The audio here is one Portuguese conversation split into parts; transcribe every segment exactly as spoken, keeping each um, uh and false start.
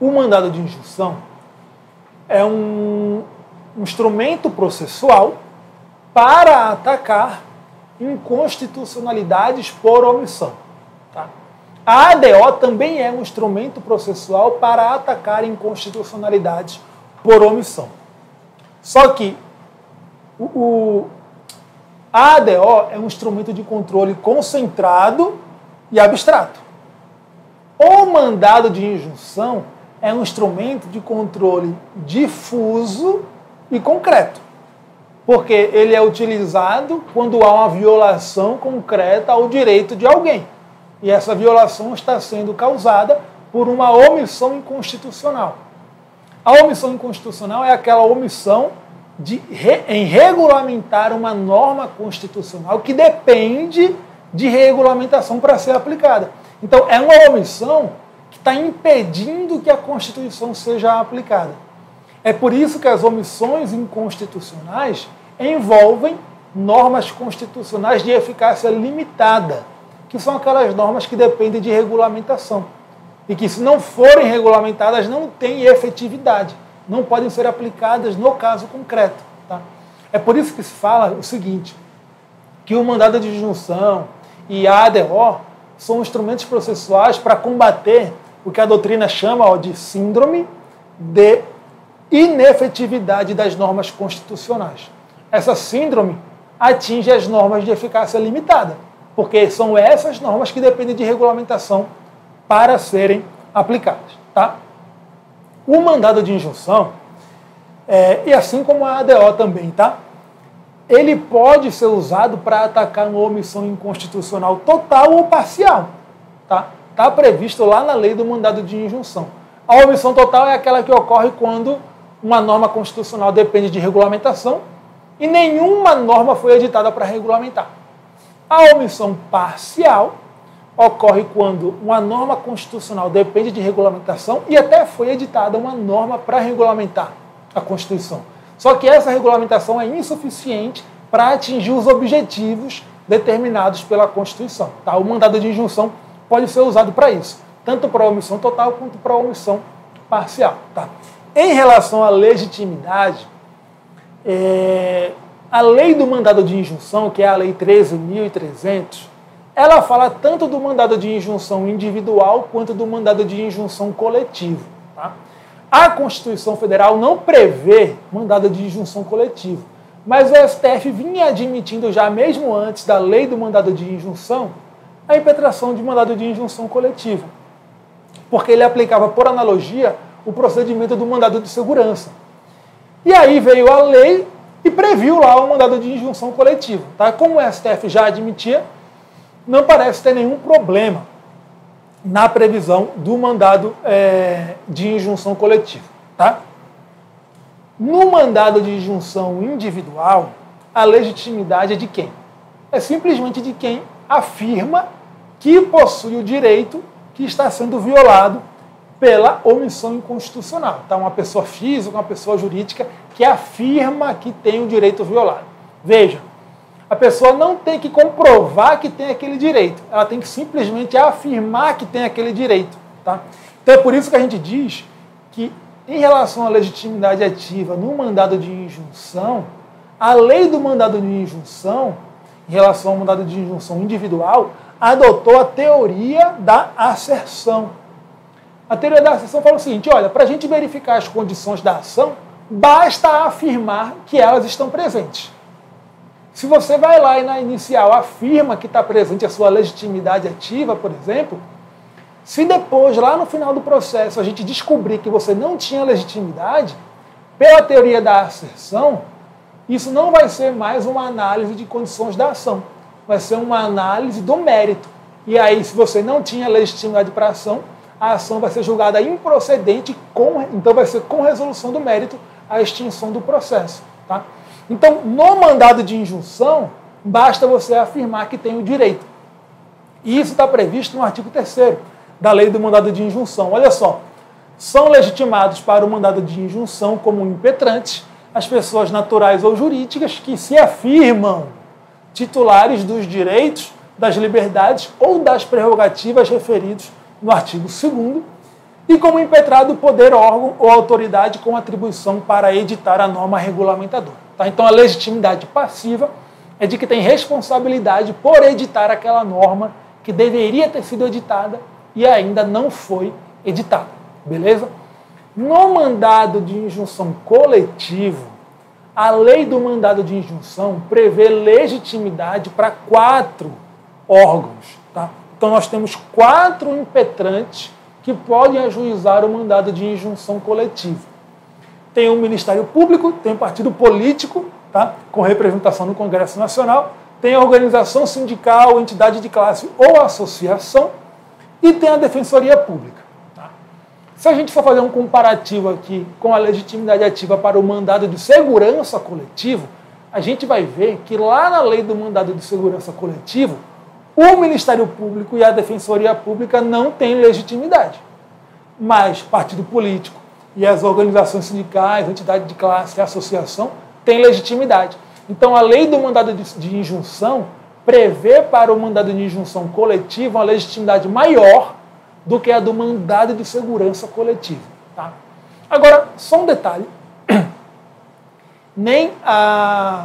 O mandado de injunção é um instrumento processual para atacar inconstitucionalidades por omissão. Tá? A A D O também é um instrumento processual para atacar inconstitucionalidades por omissão. Só que o, o, a A D O é um instrumento de controle concentrado e abstrato. O mandado de injunção é um instrumento de controle difuso e concreto, porque ele é utilizado quando há uma violação concreta ao direito de alguém. E essa violação está sendo causada por uma omissão inconstitucional. A omissão inconstitucional é aquela omissão de, em regulamentar uma norma constitucional que depende de regulamentação para ser aplicada. Então, é uma omissão que está impedindo que a Constituição seja aplicada. É por isso que as omissões inconstitucionais envolvem normas constitucionais de eficácia limitada, que são aquelas normas que dependem de regulamentação e que, se não forem regulamentadas, não têm efetividade, não podem ser aplicadas no caso concreto. Tá? É por isso que se fala o seguinte, que o mandado de injunção e a A D O são instrumentos processuais para combater o que a doutrina chama ó, de síndrome de inefetividade das normas constitucionais. Essa síndrome atinge as normas de eficácia limitada, porque são essas normas que dependem de regulamentação para serem aplicadas. Tá? O mandado de injunção, é, e assim como a A D O também, tá? Ele pode ser usado para atacar uma omissão inconstitucional total ou parcial. Tá? Está previsto lá na lei do mandado de injunção. A omissão total é aquela que ocorre quando uma norma constitucional depende de regulamentação e nenhuma norma foi editada para regulamentar. A omissão parcial ocorre quando uma norma constitucional depende de regulamentação e até foi editada uma norma para regulamentar a Constituição. Só que essa regulamentação é insuficiente para atingir os objetivos determinados pela Constituição. Tá? O mandado de injunção pode ser usado para isso, tanto para a omissão total quanto para a omissão parcial. Tá? Em relação à legitimidade, é, a lei do mandado de injunção, que é a lei treze mil e trezentos, ela fala tanto do mandado de injunção individual quanto do mandado de injunção coletivo. Tá? A Constituição Federal não prevê mandado de injunção coletivo, mas o S T F vinha admitindo já mesmo antes da lei do mandado de injunção a impetração de mandado de injunção coletivo, porque ele aplicava por analogia o procedimento do mandado de segurança. E aí veio a lei e previu lá o mandado de injunção coletivo. Tá? Como o S T F já admitia, não parece ter nenhum problema na previsão do mandado é, de injunção coletivo. Tá? No mandado de injunção individual, a legitimidade é de quem? É simplesmente de quem afirma que possui o direito que está sendo violado pela omissão inconstitucional. Tá? Uma pessoa física, uma pessoa jurídica que afirma que tem o direito violado. Veja, a pessoa não tem que comprovar que tem aquele direito, ela tem que simplesmente afirmar que tem aquele direito. Tá? Então é por isso que a gente diz que, em relação à legitimidade ativa no mandado de injunção, a lei do mandado de injunção, em relação ao mandado de injunção individual, adotou a teoria da asserção. A teoria da asserção fala o seguinte, olha, para a gente verificar as condições da ação, basta afirmar que elas estão presentes. Se você vai lá e na inicial afirma que está presente a sua legitimidade ativa, por exemplo, se depois, lá no final do processo, a gente descobrir que você não tinha legitimidade, pela teoria da asserção, isso não vai ser mais uma análise de condições da ação, vai ser uma análise do mérito. E aí, se você não tinha legitimidade para a ação, a ação vai ser julgada improcedente, com, então vai ser com resolução do mérito a extinção do processo. Tá? Então, no mandado de injunção, basta você afirmar que tem o direito. E isso está previsto no artigo terceiro da lei do mandado de injunção. Olha só, são legitimados para o mandado de injunção como impetrantes as pessoas naturais ou jurídicas que se afirmam titulares dos direitos, das liberdades ou das prerrogativas referidos no artigo segundo e como impetrado o poder, órgão ou autoridade com atribuição para editar a norma regulamentadora. Tá? Então, a legitimidade passiva é de que tem responsabilidade por editar aquela norma que deveria ter sido editada e ainda não foi editada. Beleza? No mandado de injunção coletivo, a lei do mandado de injunção prevê legitimidade para quatro órgãos. Tá? Então, nós temos quatro impetrantes que podem ajuizar o mandado de injunção coletivo. Tem o Ministério Público, tem o partido político, tá? Com representação no Congresso Nacional, tem a organização sindical, entidade de classe ou associação, e tem a Defensoria Pública. Tá? Se a gente for fazer um comparativo aqui com a legitimidade ativa para o mandado de segurança coletivo, a gente vai ver que lá na lei do mandado de segurança coletivo, o Ministério Público e a Defensoria Pública não têm legitimidade. Mas partido político e as organizações sindicais, entidade de classe e associação têm legitimidade. Então, a lei do mandado de, de injunção prevê para o mandado de injunção coletivo uma legitimidade maior do que a do mandado de segurança coletivo. Tá? Agora, só um detalhe. Nem a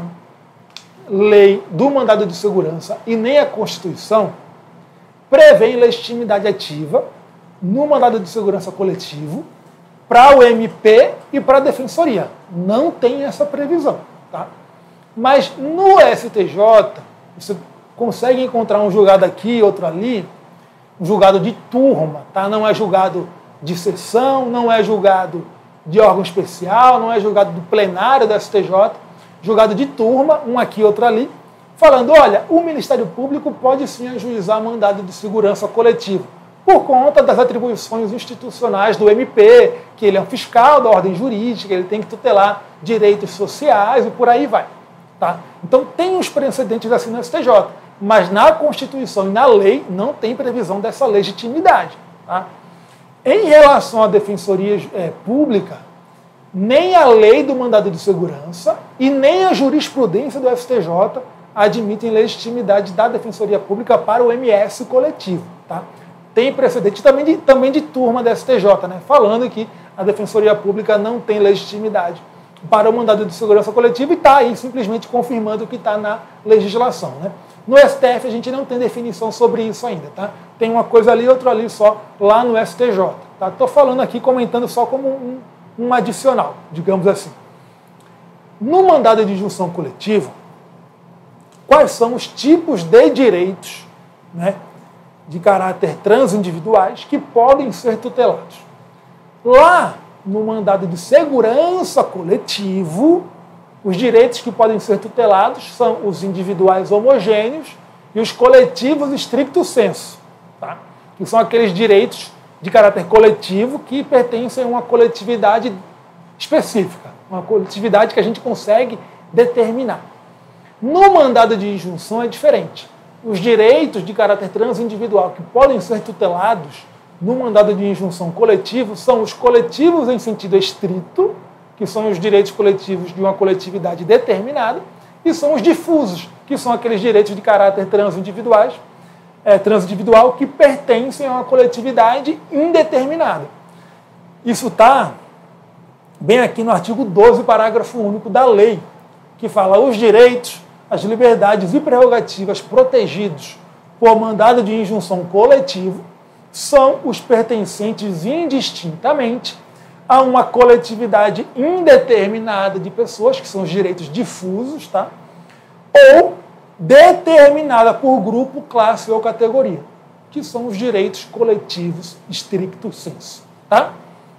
lei do mandado de segurança e nem a Constituição prevêem legitimidade ativa no mandado de segurança coletivo para o M P e para a Defensoria. Não tem essa previsão. Tá? Mas no S T J, você consegue encontrar um julgado aqui, outro ali, um julgado de turma, tá? Não é julgado de sessão, não é julgado de órgão especial, não é julgado do plenário do S T J, julgado de turma, um aqui, outro ali, falando, olha, o Ministério Público pode sim ajuizar mandado de segurança coletivo, por conta das atribuições institucionais do M P, que ele é um fiscal da ordem jurídica, ele tem que tutelar direitos sociais e por aí vai. Tá? Então tem os precedentes assim no S T J, mas na Constituição e na lei não tem previsão dessa legitimidade. Tá? Em relação à Defensoria é, Pública, nem a lei do mandado de segurança e nem a jurisprudência do S T J admitem legitimidade da Defensoria Pública para o M S coletivo. Tá? Tem precedente também de, também de turma da S T J, né? Falando que a Defensoria Pública não tem legitimidade para o mandado de segurança coletiva e está aí simplesmente confirmando o que está na legislação. Né? No S T F a gente não tem definição sobre isso ainda. Tá? Tem uma coisa ali, outra ali só, lá no S T J. Estou tá? falando aqui, comentando só como um, um adicional, digamos assim. No mandado de injunção coletiva, quais são os tipos de direitos, né, de caráter transindividuais que podem ser tutelados? Lá no mandado de segurança coletivo, os direitos que podem ser tutelados são os individuais homogêneos e os coletivos stricto sensu, tá? Que são aqueles direitos de caráter coletivo que pertencem a uma coletividade específica, uma coletividade que a gente consegue determinar. No mandado de injunção é diferente. Os direitos de caráter transindividual que podem ser tutelados no mandado de injunção coletivo são os coletivos em sentido estrito, que são os direitos coletivos de uma coletividade determinada, e são os difusos, que são aqueles direitos de caráter transindividuais, é, transindividual que pertencem a uma coletividade indeterminada. Isso está bem aqui no artigo doze, parágrafo único da lei, que fala os direitos, as liberdades e prerrogativas protegidos por mandado de injunção coletivo são os pertencentes indistintamente a uma coletividade indeterminada de pessoas, que são os direitos difusos, tá? Ou determinada por grupo, classe ou categoria, que são os direitos coletivos stricto sensu. Tá?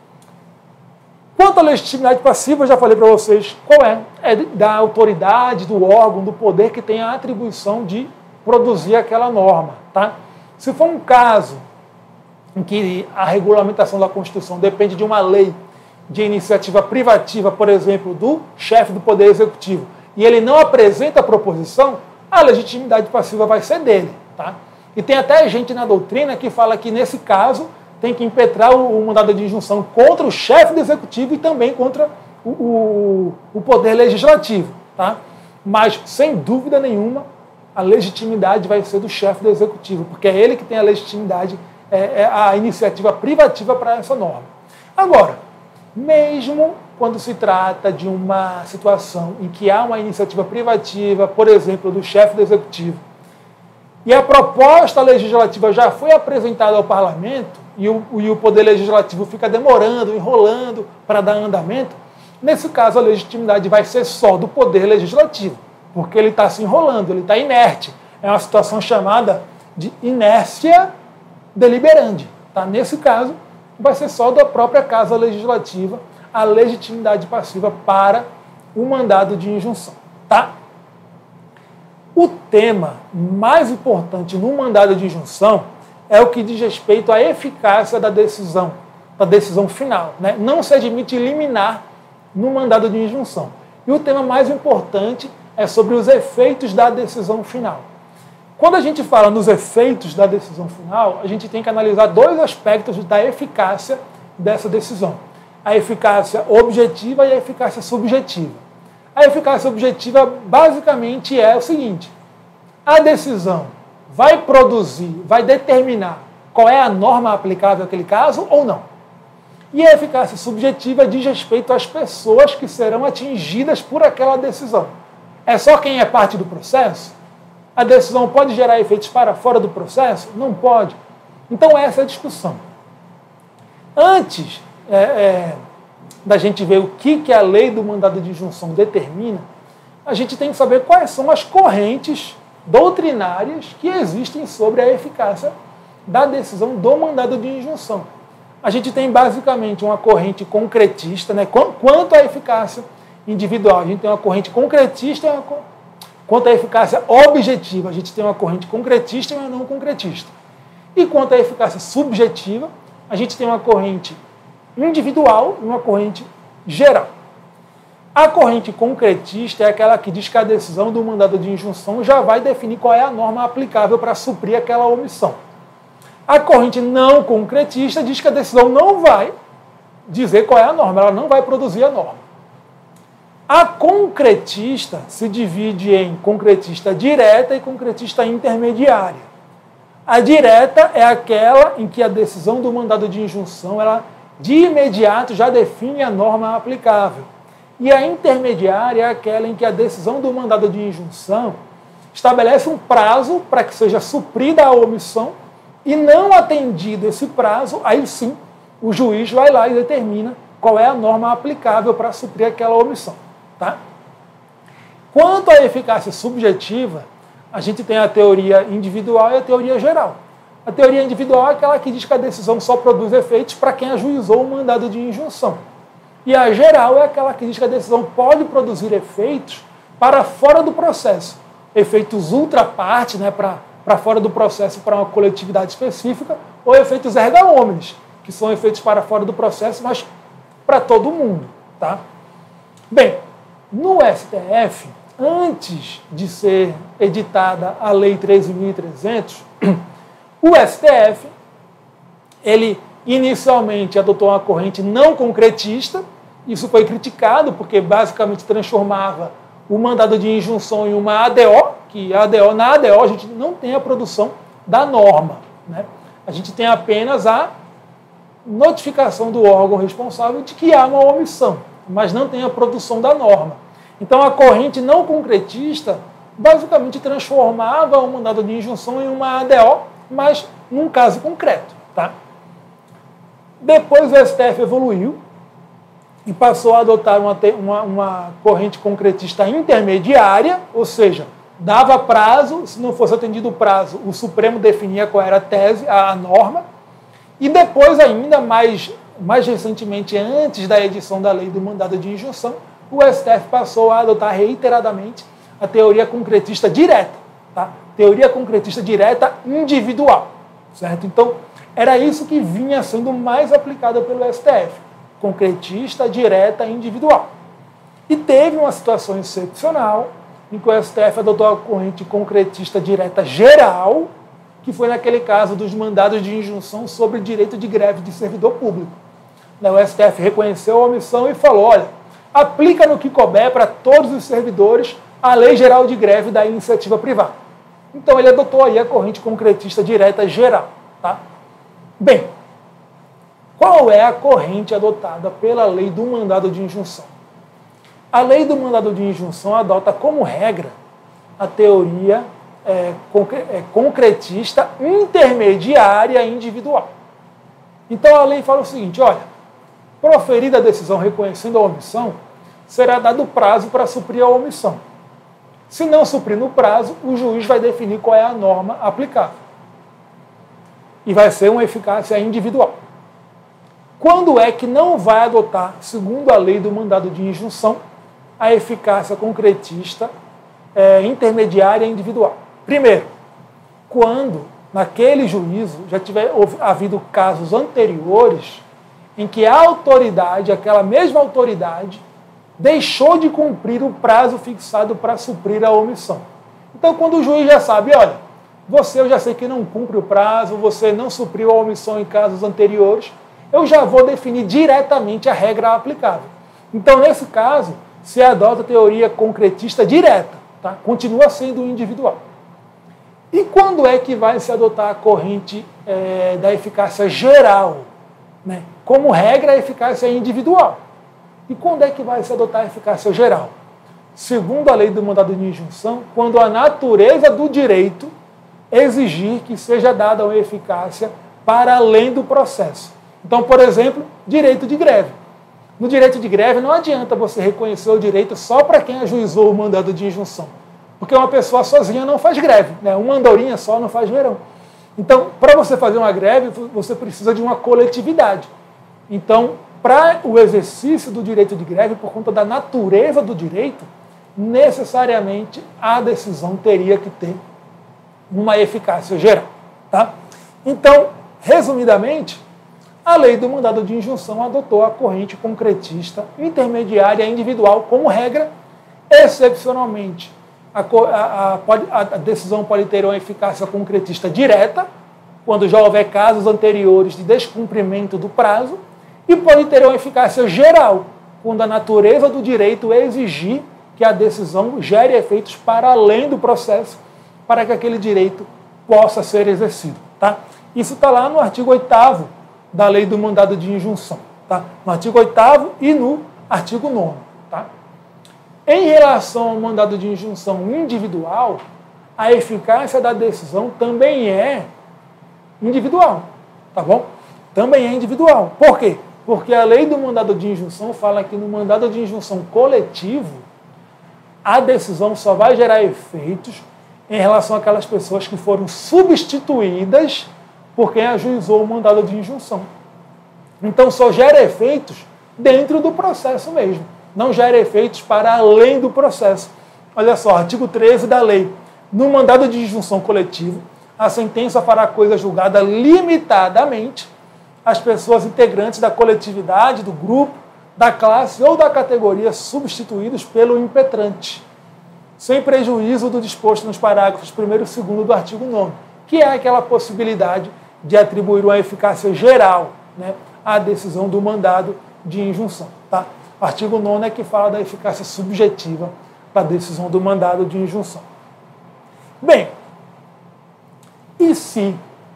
Quanto à legitimidade passiva, eu já falei para vocês qual é. É da autoridade, do órgão, do poder que tem a atribuição de produzir aquela norma. Tá? Se for um caso em que a regulamentação da Constituição depende de uma lei de iniciativa privativa, por exemplo, do chefe do Poder Executivo, e ele não apresenta a proposição, a legitimidade passiva vai ser dele. Tá? E tem até gente na doutrina que fala que, nesse caso, tem que impetrar o, o mandado de injunção contra o chefe do Executivo e também contra o, o, o Poder Legislativo. Tá? Mas, sem dúvida nenhuma, a legitimidade vai ser do chefe do Executivo, porque é ele que tem a legitimidade é, é a iniciativa privativa para essa norma. Agora, mesmo quando se trata de uma situação em que há uma iniciativa privativa, por exemplo, do chefe do executivo, e a proposta legislativa já foi apresentada ao parlamento, e o, e o poder legislativo fica demorando, enrolando para dar andamento, nesse caso a legitimidade vai ser só do poder legislativo, porque ele está se enrolando, ele está inerte. É uma situação chamada de inércia deliberandi. Tá? Nesse caso, vai ser só da própria Casa Legislativa a legitimidade passiva para o mandado de injunção. Tá? O tema mais importante no mandado de injunção é o que diz respeito à eficácia da decisão, da decisão final. Né? Não se admite liminar no mandado de injunção. E o tema mais importante é sobre os efeitos da decisão final. Quando a gente fala nos efeitos da decisão final, a gente tem que analisar dois aspectos da eficácia dessa decisão. A eficácia objetiva e a eficácia subjetiva. A eficácia objetiva basicamente é o seguinte: a decisão vai produzir, vai determinar qual é a norma aplicável àquele caso ou não. E a eficácia subjetiva diz respeito às pessoas que serão atingidas por aquela decisão. É só quem é parte do processo? A decisão pode gerar efeitos para fora do processo? Não pode. Então essa é a discussão. Antes é, é, da gente ver o que, que a lei do mandado de injunção determina, a gente tem que saber quais são as correntes doutrinárias que existem sobre a eficácia da decisão do mandado de injunção. A gente tem basicamente uma corrente concretista, né? Quanto à eficácia individual, a gente tem uma corrente concretista e uma Quanto à eficácia objetiva, a gente tem uma corrente concretista e uma não concretista. E quanto à eficácia subjetiva, a gente tem uma corrente individual e uma corrente geral. A corrente concretista é aquela que diz que a decisão do mandado de injunção já vai definir qual é a norma aplicável para suprir aquela omissão. A corrente não concretista diz que a decisão não vai dizer qual é a norma, ela não vai produzir a norma. A concretista se divide em concretista direta e concretista intermediária. A direta é aquela em que a decisão do mandado de injunção, ela de imediato já define a norma aplicável. E a intermediária é aquela em que a decisão do mandado de injunção estabelece um prazo para que seja suprida a omissão e não atendido esse prazo, aí sim o juiz vai lá e determina qual é a norma aplicável para suprir aquela omissão. Tá? Quanto à eficácia subjetiva, a gente tem a teoria individual e a teoria geral. A teoria individual é aquela que diz que a decisão só produz efeitos para quem ajuizou o mandado de injunção. E a geral é aquela que diz que a decisão pode produzir efeitos para fora do processo. Efeitos ultra parte, né, para fora do processo para uma coletividade específica, ou efeitos erga omnes, que são efeitos para fora do processo, mas para todo mundo. Tá? Bem, no S T F, antes de ser editada a Lei treze mil e trezentos, o S T F, ele inicialmente adotou uma corrente não concretista. Isso foi criticado porque basicamente transformava o mandado de injunção em uma A D O, que a ADO, na A D O a gente não tem a produção da norma. Né? A gente tem apenas a notificação do órgão responsável de que há uma omissão, mas não tem a produção da norma. Então a corrente não concretista basicamente transformava o mandado de injunção em uma A D O, mas num caso concreto. Tá? Depois o S T F evoluiu e passou a adotar uma, uma, uma corrente concretista intermediária, ou seja, dava prazo, se não fosse atendido o prazo, o Supremo definia qual era a tese, a, a norma, e depois ainda, mais, mais recentemente, antes da edição da lei do mandado de injunção, o S T F passou a adotar reiteradamente a teoria concretista direta, tá? Teoria concretista direta individual, certo? Então, era isso que vinha sendo mais aplicado pelo S T F, concretista direta individual. E teve uma situação excepcional em que o S T F adotou a corrente concretista direta geral, que foi naquele caso dos mandados de injunção sobre direito de greve de servidor público. O S T F reconheceu a omissão e falou, olha, aplica no que couber para todos os servidores a Lei Geral de Greve da Iniciativa Privada. Então ele adotou aí a corrente concretista direta geral. Tá? Bem, qual é a corrente adotada pela lei do mandado de injunção? A lei do mandado de injunção adota como regra a teoria é, concre é, concretista intermediária individual. Então a lei fala o seguinte, olha, proferida a decisão reconhecendo a omissão, será dado prazo para suprir a omissão. Se não suprir no prazo, o juiz vai definir qual é a norma aplicável. E vai ser uma eficácia individual. Quando é que não vai adotar, segundo a lei do mandado de injunção, a eficácia concretista é, intermediária individual? Primeiro, quando naquele juízo já tiver havido casos anteriores em que a autoridade, aquela mesma autoridade, deixou de cumprir o prazo fixado para suprir a omissão. Então, quando o juiz já sabe, olha, você eu já sei que não cumpre o prazo, você não supriu a omissão em casos anteriores, eu já vou definir diretamente a regra aplicável. Então, nesse caso, se adota a teoria concretista direta, tá? Continua sendo individual. E quando é que vai se adotar a corrente é, da eficácia geral? Né? Como regra, a eficácia é individual. E quando é que vai se adotar a eficácia geral? Segundo a lei do mandado de injunção, quando a natureza do direito exigir que seja dada uma eficácia para além do processo. Então, por exemplo, direito de greve. No direito de greve não adianta você reconhecer o direito só para quem ajuizou o mandado de injunção. Porque uma pessoa sozinha não faz greve, né? Uma andorinha só não faz verão. Então, para você fazer uma greve, você precisa de uma coletividade. Então, para o exercício do direito de greve, por conta da natureza do direito, necessariamente a decisão teria que ter uma eficácia geral. Tá? Então, resumidamente, a lei do mandado de injunção adotou a corrente concretista intermediária individual como regra. Excepcionalmente, a, a, a, a decisão pode ter uma eficácia concretista direta, quando já houver casos anteriores de descumprimento do prazo, e pode ter uma eficácia geral, quando a natureza do direito exigir que a decisão gere efeitos para além do processo, para que aquele direito possa ser exercido. Tá? Isso está lá no artigo oitavo da lei do mandado de injunção. Tá? No artigo oitavo e no artigo nono. Tá? Em relação ao mandado de injunção individual, a eficácia da decisão também é individual. Tá bom? Também é individual. Por quê? Porque a lei do mandado de injunção fala que no mandado de injunção coletivo, a decisão só vai gerar efeitos em relação àquelas pessoas que foram substituídas por quem ajuizou o mandado de injunção. Então, só gera efeitos dentro do processo mesmo. Não gera efeitos para além do processo. Olha só, artigo treze da lei. No mandado de injunção coletivo, a sentença fará coisa julgada limitadamente às pessoas integrantes da coletividade, do grupo, da classe ou da categoria substituídos pelo impetrante, sem prejuízo do disposto nos parágrafos primeiro e segundo do artigo nono, que é aquela possibilidade de atribuir uma eficácia geral, né, à decisão do mandado de injunção. Tá? O artigo nono é que fala da eficácia subjetiva da decisão do mandado de injunção. Bem, e se,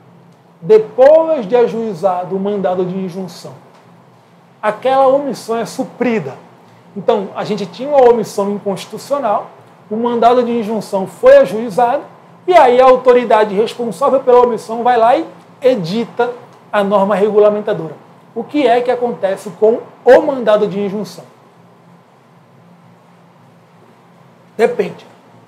depois de ajuizado o mandado de injunção, aquela omissão é suprida? Então, a gente tinha uma omissão inconstitucional, o mandado de injunção foi ajuizado, e aí a autoridade responsável pela omissão vai lá e edita a norma regulamentadora. O que é que acontece com o mandado de injunção? Depende.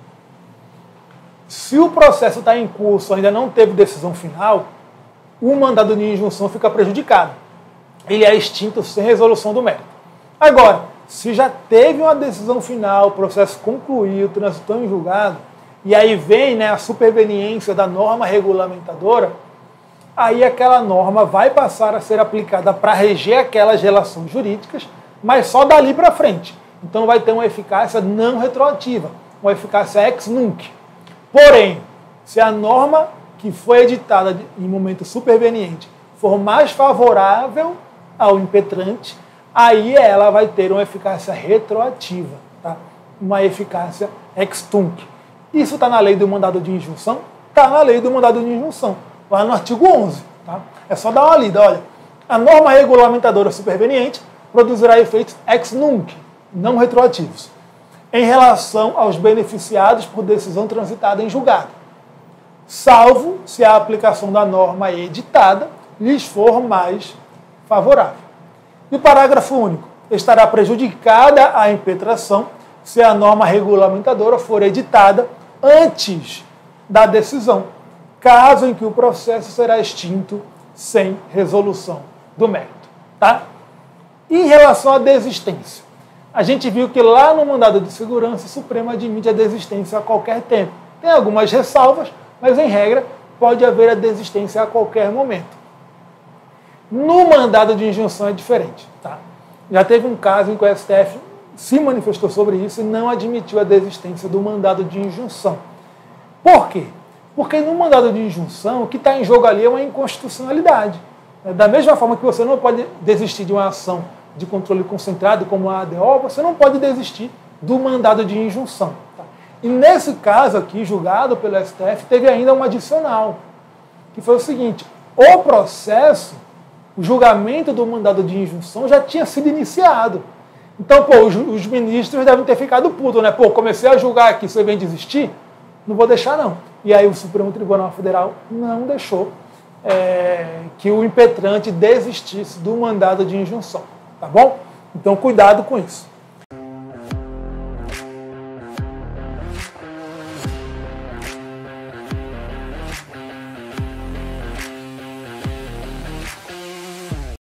Se o processo está em curso, ainda não teve decisão final, o mandado de injunção fica prejudicado. Ele é extinto sem resolução do mérito. Agora, se já teve uma decisão final, o processo concluiu, transitou em julgado, e aí vem, né, a superveniência da norma regulamentadora, aí aquela norma vai passar a ser aplicada para reger aquelas relações jurídicas, mas só dali para frente. Então vai ter uma eficácia não retroativa, uma eficácia ex nunc. Porém, se a norma que foi editada em momento superveniente for mais favorável ao impetrante, aí ela vai ter uma eficácia retroativa, tá? Uma eficácia ex tunc. Isso está na lei do mandado de injunção? Está na lei do mandado de injunção, lá no artigo onze. Tá? É só dar uma lida, olha. A norma regulamentadora superveniente produzirá efeitos ex nunc, não retroativos, em relação aos beneficiados por decisão transitada em julgado, salvo se a aplicação da norma editada lhes for mais favorável. E o parágrafo único: estará prejudicada a impetração se a norma regulamentadora for editada antes da decisão, caso em que o processo será extinto sem resolução do mérito. Tá? Em relação à desistência, a gente viu que lá no mandado de segurança, o Supremo admite a desistência a qualquer tempo. Tem algumas ressalvas, mas em regra pode haver a desistência a qualquer momento. No mandado de injunção é diferente. Tá? Já teve um caso em que o S T F se manifestou sobre isso e não admitiu a desistência do mandado de injunção. Por quê? Porque no mandado de injunção, o que está em jogo ali é uma inconstitucionalidade. Da mesma forma que você não pode desistir de uma ação de controle concentrado, como a A D O, você não pode desistir do mandado de injunção. Tá? E nesse caso aqui, julgado pelo S T F, teve ainda um adicional, que foi o seguinte: o processo, o julgamento do mandado de injunção já tinha sido iniciado. Então, pô, os, os ministros devem ter ficado putos, né? Pô, comecei a julgar aqui, você vem desistir? Não vou deixar, não. E aí o Supremo Tribunal Federal não deixou é, que o impetrante desistisse do mandado de injunção. Tá bom? Então, cuidado com isso.